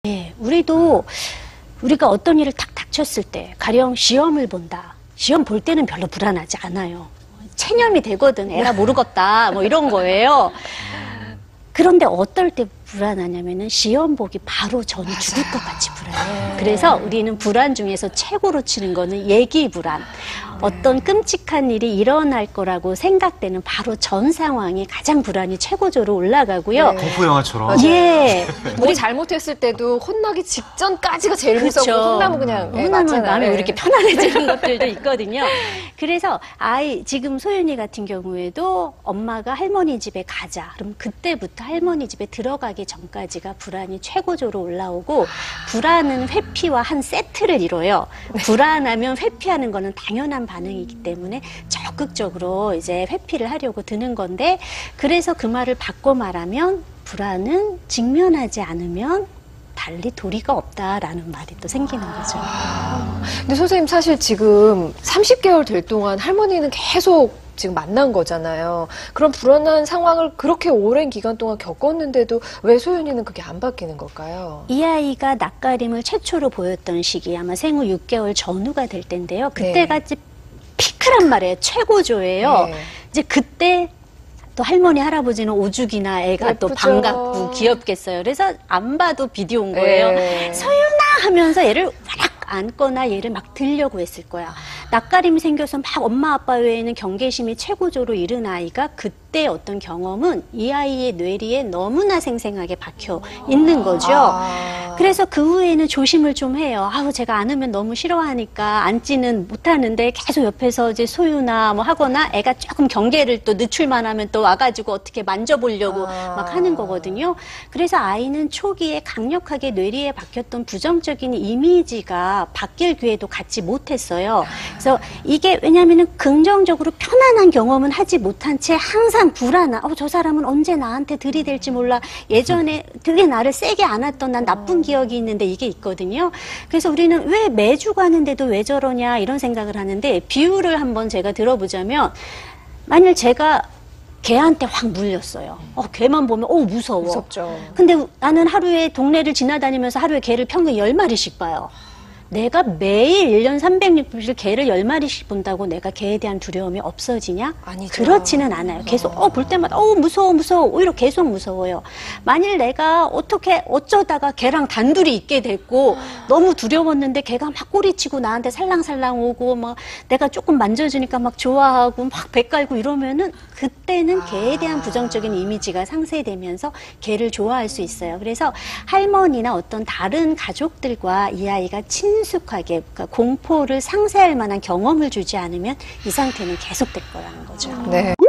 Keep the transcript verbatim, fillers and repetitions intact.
네, 우리도 우리가 어떤 일을 탁 닥쳤을 때 가령 시험을 본다. 시험 볼 때는 별로 불안하지 않아요. 체념이 되거든. 에라 모르겠다. 뭐 이런 거예요. 그런데 어떨 때 불안하냐면은 시험 보기 바로 전에 죽을 것 같이 불안해요. 그래서 우리는 불안 중에서 최고로 치는 거는 예기 불안. 어떤 끔찍한 일이 일어날 거라고 생각되는 바로 전 상황이 가장 불안이 최고조로 올라가고요. 네. 공포 영화처럼. 예. 뭐 잘못했을 때도 혼나기 직전까지가 제일 그렇죠. 무섭고 혼나면 그냥 예, 혼나면 맞잖아요. 마음이 예. 이렇게 편안해지는 것들도 있거든요. 그래서 아이 지금 소윤이 같은 경우에도 엄마가 할머니 집에 가자. 그럼 그때부터 할머니 집에 들어가기 전까지가 불안이 최고조로 올라오고 불안은 회피와 한 세트를 이뤄요. 불안하면 회피하는 거는 당연한 반응이기 때문에 적극적으로 이제 회피를 하려고 드는 건데 그래서 그 말을 바꿔 말하면 불안은 직면하지 않으면 달리 도리가 없다라는 말이 또 생기는 거죠. 아, 근데 선생님 사실 지금 삼십 개월 될 동안 할머니는 계속 지금 만난 거잖아요. 그런 불안한 상황을 그렇게 오랜 기간 동안 겪었는데도 왜 소윤이는 그게 안 바뀌는 걸까요? 이 아이가 낯가림을 최초로 보였던 시기 아마 생후 육 개월 전후가 될 텐데요. 그때가 네. 피크란 말이에요. 최고조예요. 네. 이제 그때 또 할머니 할아버지는 오죽이나 애가 예쁘죠. 또 반갑고 귀엽겠어요. 그래서 안 봐도 비디오 온 거예요. 네. 소윤아 하면서 얘를 와락 안거나 얘를 막 들려고 했을 거야. 낯가림이 생겨서 막 엄마 아빠 외에는 경계심이 최고조로 이른 아이가 그때 어떤 경험은 이 아이의 뇌리에 너무나 생생하게 박혀 있는 거죠. 아. 그래서 그 후에는 조심을 좀 해요. 아우 제가 안으면 너무 싫어하니까 앉지는 못하는데 계속 옆에서 이제 소유나 뭐 하거나 애가 조금 경계를 또 늦출만 하면 또 와가지고 어떻게 만져보려고 아. 막 하는 거거든요. 그래서 아이는 초기에 강력하게 뇌리에 박혔던 부정적인 이미지가 바뀔 기회도 갖지 못했어요. 그래서 이게 왜냐하면 긍정적으로 편안한 경험은 하지 못한 채 항상 불안한 어, 저 사람은 언제 나한테 들이댈지 몰라. 예전에 되게 나를 세게 안았던 난 나쁜 기억이 있는데 이게 있거든요. 그래서 우리는 왜 매주 가는데도 왜 저러냐 이런 생각을 하는데 비유를 한번 제가 들어보자면 만일 제가 개한테 확 물렸어요. 어, 개만 보면 어 무서워. 무섭죠. 근데 나는 하루에 동네를 지나다니면서 하루에 개를 평균 열 마리씩 봐요. 내가 매일 일 년 삼백육십 일 개를 열 마리씩 본다고 내가 개에 대한 두려움이 없어지냐? 아니죠. 그렇지는 않아요. 계속 어, 볼 때마다 어 무서워 무서워 오히려 계속 무서워요. 만일 내가 어떻게 어쩌다가 개랑 단둘이 있게 됐고 너무 두려웠는데 개가 막 꼬리치고 나한테 살랑살랑 오고 막 내가 조금 만져주니까 막 좋아하고 막 배 깔고 이러면은 그때는 개에 대한 부정적인 이미지가 상쇄되면서 개를 좋아할 수 있어요. 그래서 할머니나 어떤 다른 가족들과 이 아이가 친숙하게 그러니까 공포를 상쇄할 만한 경험을 주지 않으면 이 상태는 계속될 거라는 거죠. 네.